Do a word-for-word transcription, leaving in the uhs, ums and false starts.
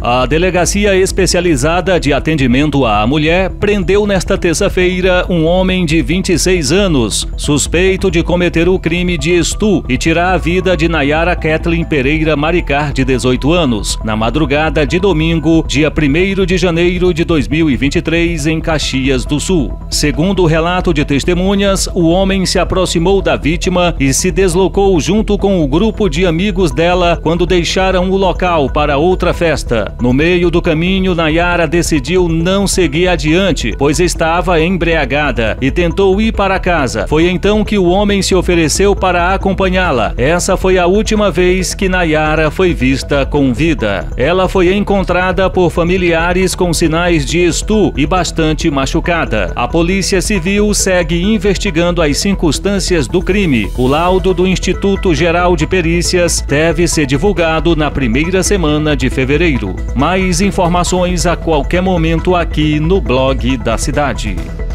A Delegacia Especializada de Atendimento à Mulher prendeu nesta terça-feira um homem de vinte e seis anos, suspeito de cometer o crime de estupro e tirar a vida de Nayara Kathleen Pereira Maricar, de dezoito anos, na madrugada de domingo, dia primeiro de janeiro de dois mil e vinte e três, em Caxias do Sul. Segundo o relato de testemunhas, o homem se aproximou da vítima e se deslocou junto com o grupo de amigos dela quando deixaram o local para outra festa. No meio do caminho, Nayara decidiu não seguir adiante, pois estava embriagada e tentou ir para casa. Foi então que o homem se ofereceu para acompanhá-la. Essa foi a última vez que Nayara foi vista com vida. Ela foi encontrada por familiares com sinais de estupro e bastante machucada. A Polícia Civil segue investigando as circunstâncias do crime. O laudo do Instituto Geral de Perícias deve ser divulgado na primeira semana de fevereiro. Mais informações a qualquer momento aqui no blog da cidade.